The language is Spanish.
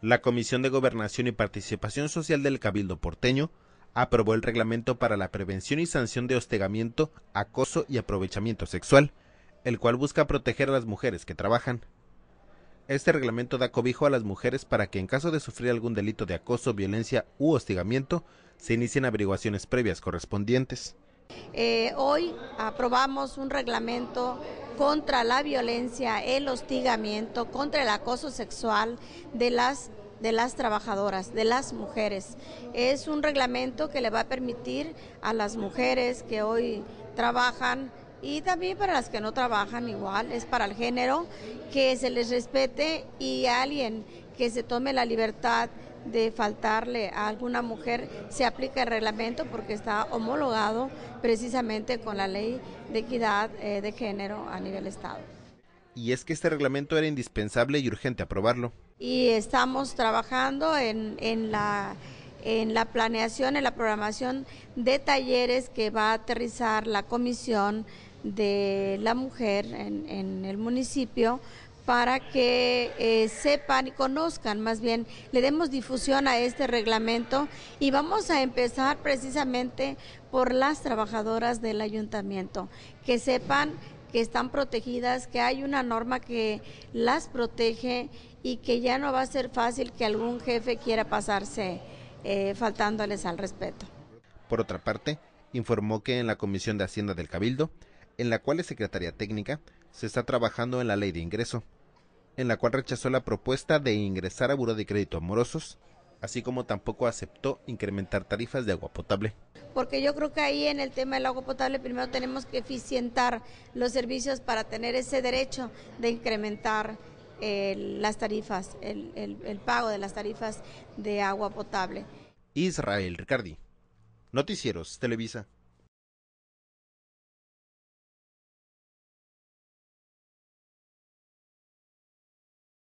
La Comisión de Gobernación y Participación Social del Cabildo Porteño aprobó el reglamento para la prevención y sanción de hostigamiento, acoso y aprovechamiento sexual, el cual busca proteger a las mujeres que trabajan. Este reglamento da cobijo a las mujeres para que en caso de sufrir algún delito de acoso, violencia u hostigamiento, se inicien averiguaciones previas correspondientes. Hoy aprobamos un reglamento contra la violencia, el hostigamiento, contra el acoso sexual de las trabajadoras, de las mujeres. Es un reglamento que le va a permitir a las mujeres que hoy trabajan y también para las que no trabajan, igual, es para el género, que se les respete y a alguien que se tome la libertad de faltarle a alguna mujer, se aplica el reglamento porque está homologado precisamente con la ley de equidad de género a nivel estado. Y es que este reglamento era indispensable y urgente aprobarlo. Y estamos trabajando en la planeación, en la programación de talleres que va a aterrizar la Comisión de la Mujer en el municipio, para que sepan y conozcan, más bien le demos difusión a este reglamento, y vamos a empezar precisamente por las trabajadoras del ayuntamiento, que sepan que están protegidas, que hay una norma que las protege y que ya no va a ser fácil que algún jefe quiera pasarse faltándoles al respeto. Por otra parte, informó que en la Comisión de Hacienda del Cabildo, en la cual es secretaria técnica, se está trabajando en la ley de ingreso, en la cual rechazó la propuesta de ingresar a buró de crédito morosos, así como tampoco aceptó incrementar tarifas de agua potable. Porque yo creo que ahí en el tema del agua potable primero tenemos que eficientar los servicios para tener ese derecho de incrementar las tarifas, el pago de las tarifas de agua potable. Israel Ricardi, Noticieros Televisa.